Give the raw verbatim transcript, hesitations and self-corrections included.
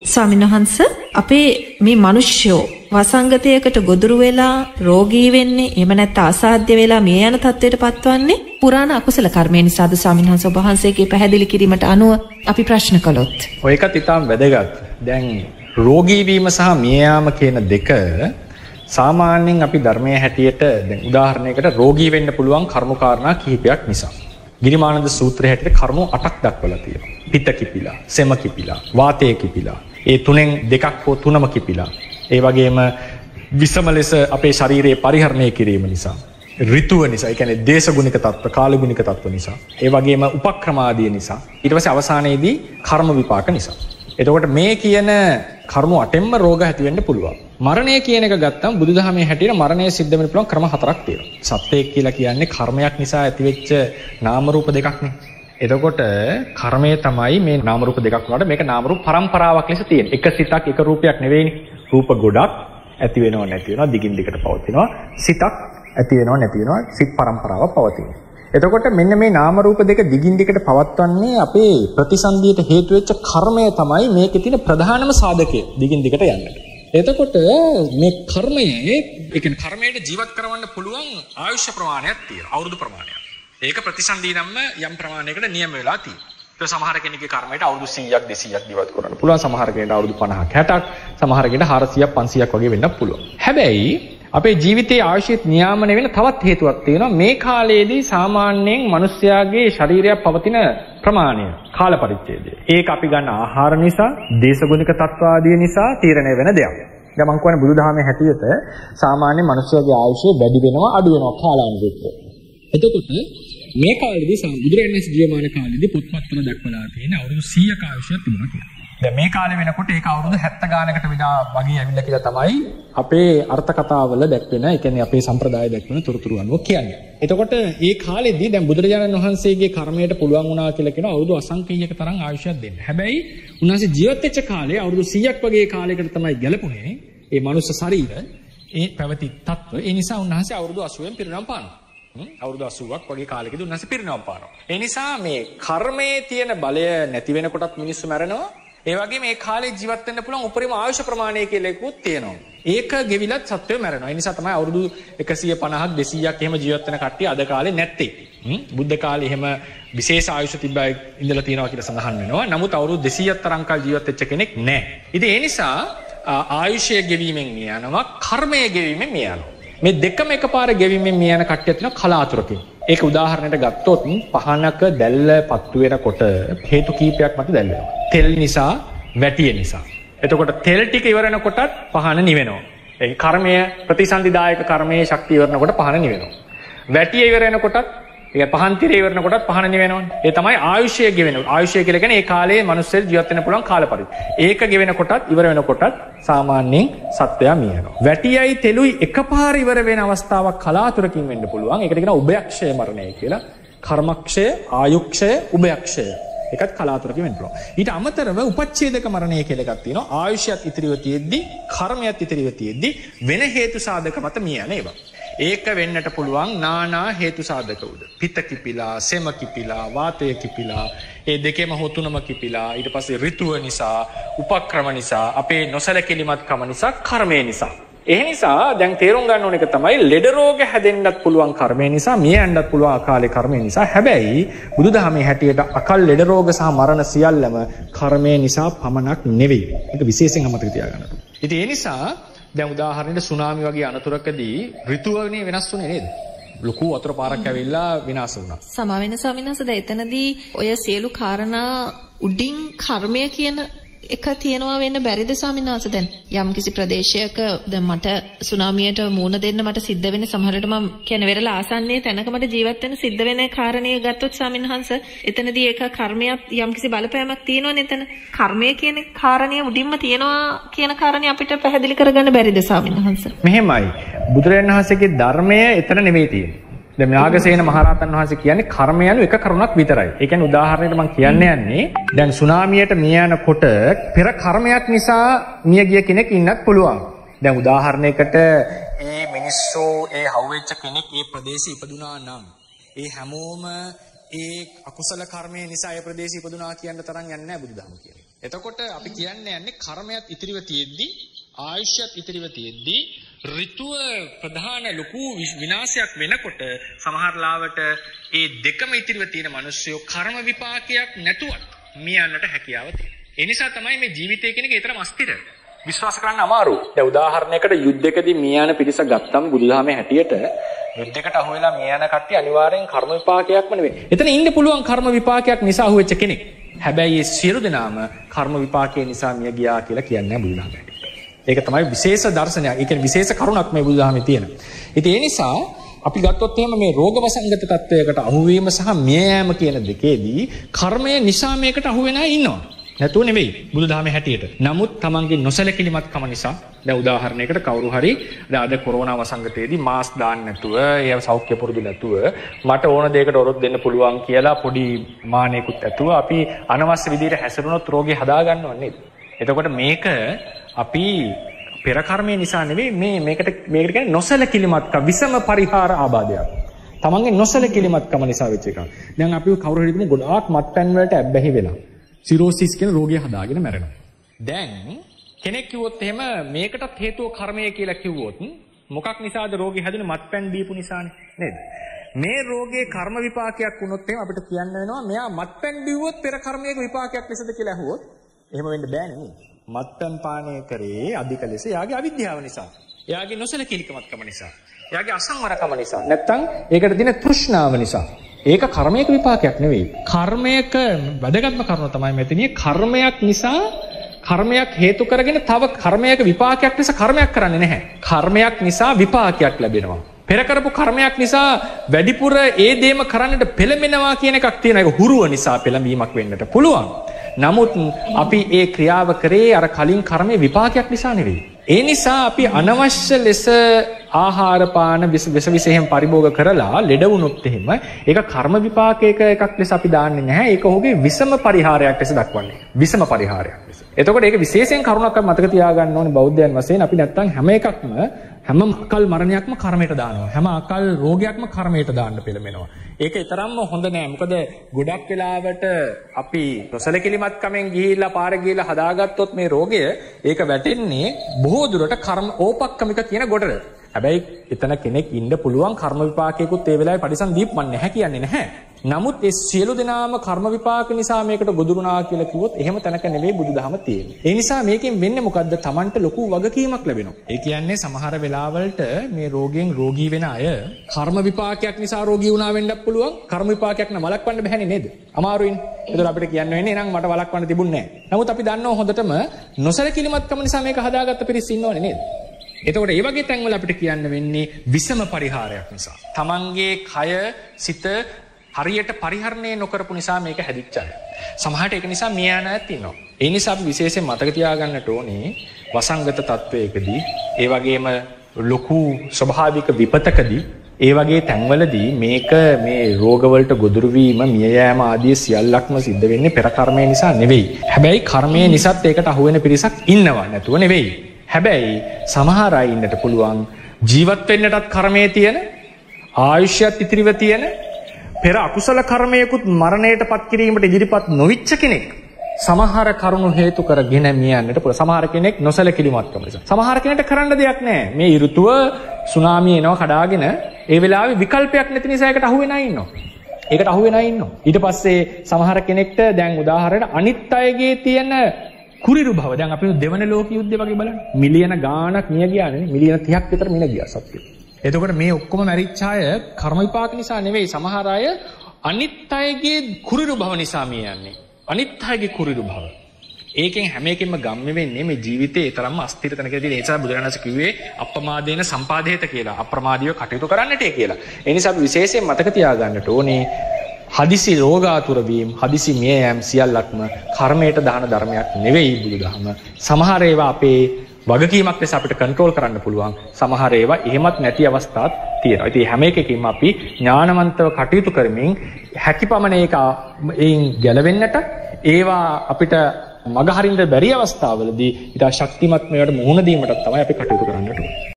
ස්වාමීන් වහන්සේ අපේ මේ මිනිස්සුયો වසංගතයකට ගොදුරු වෙලා රෝගී වෙන්නේ එහෙම නැත්නම් අසාධ්‍ය වෙලා මිය යන තත්ත්වයට පත්වන්නේ පුරාණ අකුසල කර්මය නිසාද ස්වාමීන් වහන්සේ? ඔබ වහන්සේගේ පැහැදිලි කිරීමට අනුව අපි ප්‍රශ්න කළොත්. ඔය එකත් ඉතාම වැදගත්. දැන් රෝගී වීම සහ මිය යාම කියන දෙක සාමාන්‍යයෙන් අපි ධර්මයේ හැටියට දැන් උදාහරණයකට රෝගී වෙන්න පුළුවන් කර්ම කාරණා කිහිපයක් නිසා. ගිරිමානන්ද සූත්‍රයේ හැටියට කර්ම අටක් දක්වලා තියෙනවා. පිත කිපිලා, සෙම කිපිලා, වාතය කිපිලා. ඒ තුනෙන් දෙකක් හෝ තුනම කිපිලා. ඒ වගේම විසම ලෙස අපේ ශරීරයේ පරිහරණය කිරීම නිසා, ඍතුව නිසා, ඒ කියන්නේ දේශගුණික තත්ත්ව, කාලගුණික තත්ත්ව නිසා, ඒ වගේම උපක්‍රමාදී නිසා, ඊට පස්සේ අවසානයේදී කර්ම විපාක නිසා. එතකොට මේ කියන කර්ම අටෙන්ම රෝග ඇති වෙන්න පුළුවන්. මරණය කියන එක ගත්තම බුදුදහමේ හැටියට මරණය සිද්ධ වෙන්න පුළුවන් ක්‍රම හතරක් තියෙනවා. සත්‍යයක් කියලා කියන්නේ කර්මයක් නිසා ඇතිවෙච්ච නාම රූප දෙකක් නේ. එතකොට කර්මය තමයි මේ නාම රූප දෙකක් වුණාට මේක නාම රූප පරම්පරාවක් ලෙස තියෙන. එක සිතක් එක රූපයක් නෙවෙයිනේ. රූප ගොඩක් ඇති වෙනව නැති වෙනව දිගින් දිගට පවතිනවා. සිතක් ඇති වෙනව නැති වෙනව සිත් පරම්පරාවක් පවතිනවා. එතකොට මෙන්න මේ නාම රූප දෙක දිගින් දිගට පවත්වන්නේ අපේ ප්‍රතිසන්දියට හේතු වෙච්ච කර්මය තමයි මේකේ තියෙන ප්‍රධානම සාධකය දිගින් දිගට යන්නට. එතකොට මේ කර්මයේ ඒ කියන්නේ කර්මයට ජීවත් කරවන්න පුළුවන් ආයුෂ ප්‍රමාණයක් තියෙනවා. අවුරුදු ප්‍රමාණයක්. ඒක ප්‍රතිසන්දී නම් යම් ප්‍රමාණයකට නියම වෙලා තියෙනවා. ඒ සමහර කෙනෙක්ගේ කර්මයට අවුරුදු සීයක් දෙසීයක් ජීවත් කරන්න පුළුවන්. සමහර කෙනෙක්ට අවුරුදු පනහක් හැටක්, සමහර කෙනෙක්ට හාරසියක් පන්සීයක් වගේ වෙන්නත් පුළුවන්. හැබැයි අපේ ජීවිතයේ ආයුෂයත් නියාමනය වෙන තවත් හේතුවක් තියෙනවා. මේ කාලයේදී සාමාන්‍යයෙන් මිනිස්යාගේ ශරීරයක් පවතින ප්‍රමාණය, කාල පරිච්ඡේදය. ඒක අපි ගන්න ආහාර නිසා, දේශගුණික තත්ත්ව ආදී නිසා තීරණය වෙන දෙයක්. දැන් මම කියන්නේ බුදුදහමේ හැටියට සාමාන්‍ය මිනිස්යාගේ ආයුෂය වැඩි වෙනවා, අඩු වෙනවා කාලානුරූපව. එතකොට මේ කාලෙදී බුදුරජාණන් වහන්සේ ජීවමාන කාලෙදී පොත්පත්වල දක්වලා තියෙන අවුරුදු සීයක ආයුෂයක් තිබුණා කියලා. දැන් මේ කාලේ වෙනකොට ඒක අවුරුදු හැත්තෑ ගානකට විතර වගේ ඇවිල්ලා කියලා තමයි අපේ අර්ථ කතාවල දැක්වෙන, ඒ කියන්නේ අපේ සම්ප්‍රදාය දැක්වෙන තොරතුරු අනුව කියන්නේ. එතකොට මේ කාලෙදී දැන් බුදුරජාණන් වහන්සේගේ කර්මයට පුළුවන් වුණා කියලා කියන අවුරුදු අසංඛ්‍යයක තරම් ආයුෂයක් දෙන්න. හැබැයි උන්වහන්සේ ජීවත් වෙච්ච කාලේ අවුරුදු සීයක් වගේ කාලයකට තමයි ගැලපුණේ. ඒ මනුස්ස ශරීර ඒ පැවති තත්ත්ව. ඒ නිසා උන්වහන්සේ අවුරුදු අසූවෙන් පිරිනමන පානවා. අවුරුදු අසූවක් වගේ කාලෙකදී උන්වහන්සේ පිරිනමන පානවා. ඒ නිසා මේ කර්මයේ තියෙන බලය නැති වෙනකොටත් මිනිස්සු මැරෙනවා. ඒ වගේ මේ කාලේ ජීවත් වෙන්න පුළුවන් උපරිම ආයුෂ ප්‍රමාණය කියලා එකකුත් තියෙනවා. ඒක ගෙවිලත් සත්වය මැරෙනවා. ඒ නිසා තමයි අවුරුදු එකසිය පනහක් දෙසීයක් එහෙම ජීවත් වෙන කට්ටිය අද කාලේ නැත්තේ. බුද්ධ කාලේ එහෙම විශේෂ ආයුෂ තිබ්බයි ඉඳලා තියෙනවා කියලා සඳහන් වෙනවා. නමුත් අවුරුදු දෙසීයක් තරම් කල් ජීවත් වෙච්ච කෙනෙක් නැහැ. ඉතින් ඒ නිසා ආයුෂය ගෙවීමෙන් මිය යනවා, කර්මය ගෙවීමෙන් මිය යනවා. මේ දෙකම එකපාර ගෙවීමෙන් මිය යන කට්ටිය තියෙනවා කලාතුරකින්. ඒක උදාහරණයක් ගත්තොත් පහනක දැල්ල පත්තු වෙනකොට හේතු කීපයක් මත දැල් වෙනවා. තෙල් නිසා, වැටිය නිසා. එතකොට තෙල් ටික ඉවර වෙනකොටත් පහන නිවෙනවා. ඒ කර්මය ප්‍රතිසන්දිදායක කර්මයේ ශක්තිය ඉවර වෙනකොට පහන නිවෙනවා. වැටිය ඉවර වෙනකොටත් ඒ පහන් තිරේ ඉවර වෙනකොටත් පහන නිවෙනවනේ. ඒ තමයි ආයුෂය ගෙවෙනවා. ආයුෂය කියලා කියන්නේ ඒ කාලේ මිනිස්සු ජීවත් වෙන්න පුළුවන් කාල පරිදි. ඒක ගෙවෙනකොටත් ඉවර වෙනකොටත් සාමාන්‍යයෙන් සත්වයා මිය යනවා. වැටියයි තෙලුයි එකපාර ඉවර වෙන අවස්ථාවක් කලාතුරකින් වෙන්න පුළුවන්. ඒකට කියනවා උභයක්ෂය මරණය කියලා. කර්මක්ෂය, ආයුක්ෂය, උභයක්ෂය. ඒකත් කලාතුරකින් වෙන්න පුළුවන්. ඊට අමතරව උපච්ඡේදක මරණය කියලා එකක් තියෙනවා. ආයුෂයත් ඉතිරිව තියෙද්දි, කර්මයත් ඉතිරිව තියෙද්දි වෙන හේතු සාධක මත මිය යන ඒවා. ඒක වෙන්නට පුළුවන් නානා හේතු සාධක උද. පිත කිපිලා, සෙම කිපිලා, වාතය කිපිලා, ඒ දෙකේම හොතුනම කිපිලා, ඊට පස්සේ ඍතුව නිසා, උපක්‍රම නිසා, අපේ නොසලකිලිමත්කම නිසා, කර්මය නිසා. ඒ නිසා දැන් තේරුම් ගන්න ඕන එක තමයි ලෙඩ රෝග හැදෙන්නත් පුළුවන් කර්මය නිසා, මිය යන්නත් පුළුවන් අකාලේ කර්මය නිසා. හැබැයි බුදුදහමේ හැටියට අකල් ලෙඩ රෝග සහ මරණ සියල්ලම කර්මය නිසා පමණක් නෙවෙයි. ඒක විශේෂයෙන් අමතක තියාගන්න ඕනේ. ඉතින් ඒ නිසා දැන් උදාහරණයක් සුනාමි වගේ අනතුරකදී ඍතුවනේ වෙනස් වුනේ නේද? ලොකු වතුර පාරක් ඇවිල්ලා විනාශ වුණා. සමා වෙන ස්වාමීන් වහන්සේ එතනදී ඔය සියලු කාරණා උඩින් කර්මය කියන එක තියනවා වෙන්න බැරිද ස්වාමීන් වහන්සේ? දැන් යම් කිසි ප්‍රදේශයක දැන් මට සුනාමියට මූණ දෙන්න මට සිද්ධ වෙන සමහරවිට මම කියන්නේ වෙරළ ආසන්නයේ තැනක මට ජීවත් වෙන්න සිද්ධ වෙන කාරණේ ගත්තොත් ස්වාමීන් වහන්සේ එතනදී ඒක කර්මයක් යම් කිසි බලපෑමක් තියෙනවනේ එතන. කර්මය කියන කාරණේ උඩින්ම තියනවා කියන කාරණේ අපිට පැහැදිලි කරගන්න බැරිද ස්වාමීන් වහන්සේ? මෙහෙමයි. බුදුරජාණන් වහන්සේගේ ධර්මය එතන නෙවෙයි තියෙන්නේ. දැන් නාගසේන මහරහතන් වහන්සේ කියන්නේ කර්ම යනු එක කරුණක් විතරයි. ඒ කියන්නේ උදාහරණයකට මම කියන්න යන්නේ දැන් සුනාමියට මිය යනකොට පෙර කර්මයක් නිසා මිය ගිය කෙනෙක් ඉන්නත් පුළුවන්. දැන් උදාහරණයකට ඒ මිනිස්සු ඒ හවුවෙච්ච කෙනෙක් ඒ ප්‍රදේශේ ඉපදුනා නම් ඒ හැමෝම ඒ අකුසල කර්මය නිසා ඒ ප්‍රදේශේ ඉපදුනා කියන තරම් යන්නේ නැහැ බුදුදහම කියන්නේ. එතකොට අපි කියන්නේ යන්නේ කර්මයක් ඉතිරිව තියෙද්දි ආයුෂයත් ඉතිරිව තියෙද්දි ඍතුව ප්‍රධාන ලොකු විනාශයක් වෙනකොට සමහර ලාවට ඒ දෙකම ඉතිරිව තියෙන මිනිස්සුયો කර්ම විපාකයක් නැතුවත් මියන්නට හැකියාව තියෙනවා. ඒ නිසා තමයි මේ ජීවිතය කියන එක ඊතරම් අස්තිර. විශ්වාස කරන්න අමාරුයි. දැන් උදාහරණයකට යුද්ධයකදී මියන පිරිස ගත්තම බුදුදහමේ හැටියට යුද්ධයකට අහු වෙලා මියන කට්ටිය අනිවාර්යෙන් කර්ම විපාකයක්ම නෙවෙයි. එතන ඉන්න පුළුවන් කර්ම විපාකයක් නිසා අහුවෙච්ච කෙනෙක්. හැබැයි ඒ සියලු දෙනාම කර්ම විපාකයේ නිසා මිය ගියා කියලා කියන්නේ නැහැ බුදුදහමේ. ඒක තමයි විශේෂ දර්ශනයක්. ඒ කියන්නේ විශේෂ කරුණක් මේ බුදුදහමේ තියෙන. ඉතින් ඒ නිසා අපි ගත්තොත් එහෙම මේ රෝග වසංගත තත්වයකට අහුවීම සහ මිය යාම කියන දෙකේදී කර්මය නිසා මේකට අහු වෙනා ඉන්නවා. නැතුව නෙවෙයි බුදුදහමේ හැටියට. නමුත් තමන්ගේ නොසැලකිලිමත්කම නිසා දැන් උදාහරණයකට කවුරු හරි දැන් අද කොරෝනා වසංගතයේදී මාස්ක් දාන්න නැතුව ඒ සෞඛ්‍ය පුරුදු නැතුව මට ඕන දෙයකට ඔරොත් දෙන්න පුළුවන් කියලා පොඩි මානෙකුත් ඇතුව අපි අනවශ්‍ය විදිහට හැසිරුණොත් රෝගේ හදා ගන්නව නේද? එතකොට මේක අපි පෙර කර්මය නිසා නෙවෙයි මේ මේකට මේකට කියන්නේ නොසැලකිලිමත්කම විසම පරිහාර ආබාධයක්. තමන්ගේ නොසැලකිලිමත්කම නිසා වෙච්ච එකක්. දැන් අපි කවුරු හරි හිතමු ගොඩාක් මත්පැන් වලට ඇබ්බැහි වෙලා සිරෝසිස් කියන රෝගය හදාගෙන මැරෙනවා. දැන් කෙනෙක් කිව්වොත් එහෙම මේකටත් හේතුව කර්මය කියලා කිව්වොත් මොකක් නිසාද රෝගී හැදුනේ? මත්පැන් දීපු නිසානේ නේද? මේ රෝගේ කර්ම විපාකයක් වුණොත් එහෙම අපිට කියන්න වෙනවා මෙයා මත්පැන් දීවොත් පෙර කර්මයක විපාකයක් ලෙසද කියලා අහුවොත් එහෙම වෙන්න බෑනේ නේද? මත්පැන් පානය කරේ අධික ලෙස එයාගේ අවිද්‍යාව නිසා. එයාගේ නොසලකිලිකමත්කම නිසා. එයාගේ අසංවරකම නිසා. නැත්තම් ඒකට දින තෘෂ්ණාව නිසා. ඒක කර්මයක විපාකයක් නෙවෙයි. කර්මයක වැදගත්ම කරුණ තමයි මෙතනියේ කර්මයක් නිසා කර්මයක් හේතු කරගෙන තව කර්මයක විපාකයක් නිසා කර්මයක් කරන්නේ නැහැ. කර්මයක් නිසා විපාකයක් ලැබෙනවා. පෙර කරපු කර්මයක් නිසා වැඩිපුර ඒ දේම කරන්නට පෙළඹෙනවා කියන එකක් තියෙනවා. ඒක හුරුව නිසා පෙළඹීමක් වෙන්නට පුළුවන්. නමුත් අපි ඒ ක්‍රියාව කරේ අර කලින් කර්මයේ විපාකයක් නිසා නෙවෙයි. ඒ නිසා අපි අනවශ්‍ය ලෙස ආහාර පාන විස විසෙහිම පරිභෝග කරලා ලෙඩ වුණොත් එහෙම ඒක කර්ම විපාකයක එකක් ලෙස අපි දාන්නේ නැහැ. ඒක ඔහුගේ විසම පරිහාරයක් ලෙස දක්වන්නේ. විසම පරිහාරයක් ලෙස. එතකොට ඒක විශේෂයෙන් කරුණක් අපි මතක තියාගන්න ඕනේ බෞද්ධයන් වශයෙන්. අපි නැත්තම් හැම එකක්ම හැම අකල් මරණයක්ම කර්මයට දානවා. හැම අකල් රෝගයක්ම කර්මයට දාන්න පෙළඹෙනවා. ඒක තරම්ම හොඳ නෑ. මොකද ගොඩක් වෙලාවට අපි නොසලකිලිමත්කමෙන් ගිහිල්ලා පාරේ ගිහිල්ලා හදාගත්තොත් මේ රෝගය ඒක වැටෙන්නේ බොහෝ දුරට කර්ම ඕපක්කමික කියන ගොඩට. හැබැයි එතන කෙනෙක් ඉන්න පුළුවන් කර්ම විපාකයකුත් ඒ වෙලාවේ පරිසම් දීප්මන් නැහැ කියන්නේ නැහැ. නමුත් ඒ සියලු දෙනාම කර්ම විපාක නිසා මේකට ගොදුරුණා කියලා කිව්වොත් එහෙම තැනක නෙවෙයි බුදුදහම තියෙන්නේ. ඒ නිසා මේකෙන් වෙන්නේ මොකද්ද? Tamanට ලොකු වගකීමක් ලැබෙනවා. ඒ කියන්නේ සමහර වෙලාවලට මේ රෝගයෙන් රෝගී වෙන අය කර්ම විපාකයක් නිසා රෝගී වුණා වෙන්නත් පුළුවන්. කර්ම විපාකයක් නම් වළක්වන්න බැහැනේ නේද? අමාරුයිනේ. ඒතර අපිට කියන්න වෙන්නේ එහෙනම් මට වළක්වන්න තිබුණේ නැහැ. නමුත් අපි දන්නවා හොඳටම නොසලකිලිමත්කම නිසා මේක හදාගත්ත පිරිස් ඉන්නවනේ නේද? එතකොට ඒ වගේ තැන්වල අපිට කියන්න වෙන්නේ විසම පරිහාරයක් නිසා. Tamanගේ කය සිත හරියට පරිහරණය නොකරපු නිසා මේක හැදිච්ච අය. සමහරට ඒක නිසා මිය යන අයත් ඉන්නවා. ඒ නිසා අපි විශේෂයෙන් මතක තියාගන්නට ඕනේ වසංගත තත්වයකදී ඒ වගේම ලොකු ස්වභාවික විපතකදී ඒ වගේ තැන්වලදී මේක මේ රෝගවලට ගොදුරු වීම මිය යෑම ආදී සියල්ලක්ම සිද්ධ වෙන්නේ පෙර කර්මය නිසා නෙවෙයි. හැබැයි කර්මය නිසාත් ඒකට අහු වෙන පිරිසක් ඉන්නවා නැතුව නෙවෙයි. හැබැයි සමහර අය ඉන්නට පුළුවන් ජීවත් වෙන්නටත් කර්මයේ තියෙන ආයුෂයත් ඉතිරිව තියෙන පෙර අකුසල කර්මයකුත් මරණයට පත් කිරීමට ඉදිරිපත් නොවිච්ච කෙනෙක් සමහර කරුණු හේතු කරගෙන මියන්නට පුළුවන්. සමහර කෙනෙක් නොසලකිලිමත්කම නිසා. සමහර කෙනෙක්ට කරන්න දෙයක් නැහැ. මේ ඍතුව සුනාමිය එනවා කඩාගෙන ඒ වෙලාවේ විකල්පයක් නැති නිසා ඒකට අහු වෙන අය ඉන්නවා. ඒකට අහු වෙන අය ඉන්නවා. ඊට පස්සේ සමහර කෙනෙක්ට දැන් උදාහරණයක් අනිත් අයගේ තියෙන කුරිරු භව. දැන් අපි දෙවන ලෝක යුද්ධය වගේ බලන්න. මිලියන ගාණක් මිය ගියානේ. මිලියන තිහක් විතර මිය ගියා සත්‍ය. එතකොට මේ ඔක්කොම මැරිච්ච අය කර්ම විපාක නිසා නෙවෙයි. සමහර අය අනිත් අයගේ කුරිරු භව නිසා මිය යන්නේ. අනිත් අයගේ කුරිරු භව. ඒකෙන් හැම එකෙම ගම්ම වෙන්නේ මේ ජීවිතේ ඒ තරම්ම අස්තිර තැනකදී. ඒ නිසා බුදුරණස් කිව්වේ අප්‍රමාදේන සම්පාදේත කියලා. අප්‍රමාදීව කටයුතු කරන්නටේ කියලා. ඒ නිසා අපි විශේෂයෙන් මතක තියාගන්නට ඕනේ හදිසි රෝගාතුර වීම, හදිසි මිය යෑම සියල්ලක්ම කර්මයට දාන ධර්මයක් නෙවෙයි බුදුදහම. සමහර ඒවා අපේ වගකීමක් ලෙස අපිට කන්ට්‍රෝල් කරන්න පුළුවන්. සමහර ඒවා එහෙමත් නැති අවස්ථාත් තියෙනවා. ඉතින් හැම එකකින්ම අපි ඥානවන්තව කටයුතු කරමින් හැකියපමණ ඒක එයින් ගැලවෙන්නට ඒවා අපිට මගහරින්න බැරි අවස්ථාවලදී ඊට ශක්තිමත් මේවට මුහුණ දීමට තමයි අපි කටයුතු කරන්නට ඕනේ.